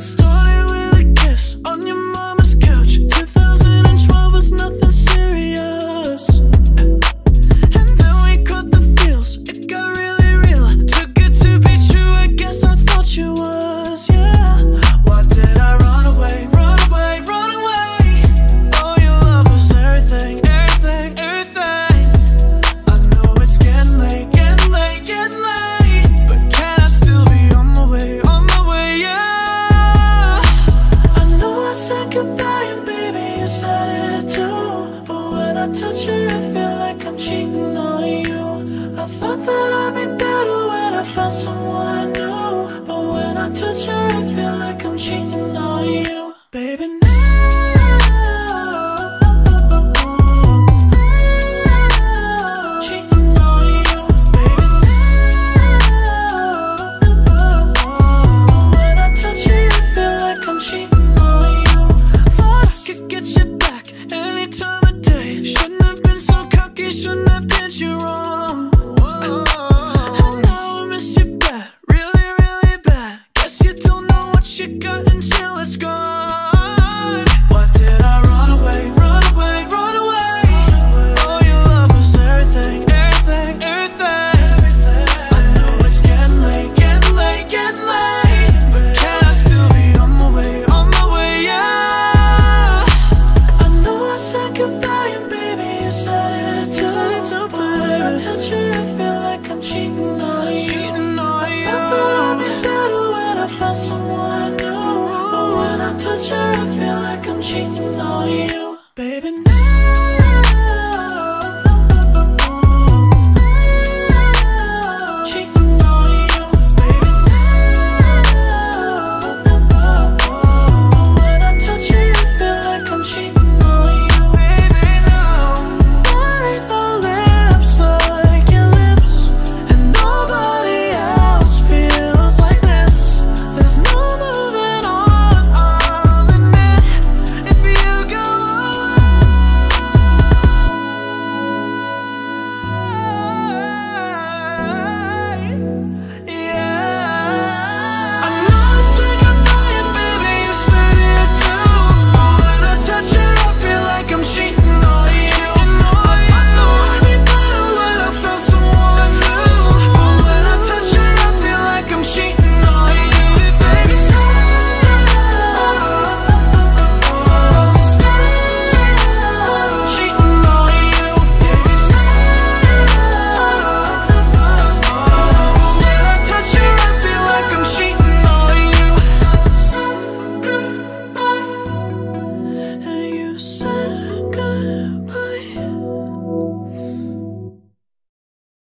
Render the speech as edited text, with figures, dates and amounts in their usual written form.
started with a kiss on your mama's couch. 2012 was nothing serious. And then we caught the feels, it got really real. Too good to be true, I guess I thought you was, yeah. Why did I run away, run away, run away? Oh, your love was everything, everything, everything. I know it's getting late, getting late, getting late, but can I still be on my way, yeah. I know I said goodbye and baby you said it too, but when I touch you I feel like I'm cheating on you. I thought that I'd be better when I found someone new, but when I touch her I feel like I'm cheating on you, baby. Cheating on you, baby. When I touch you, I feel like I'm cheating on you. Thought I could get you back any time of day. Shouldn't have been so cocky, shouldn't have did you wrong. And now I miss you bad, really, really bad. Guess you don't know what you got until it's gone. Why did I run away, run away, run away? Oh, your love was everything, everything, everything. I know it's getting late, getting late, getting late, but can I still be on my way, yeah. I know I said goodbye and baby you said it too, but when I touch you I feel like I'm cheating on you. I thought I'd be better when I found someone new, but when I touch her I feel like I'm cheating on you, baby.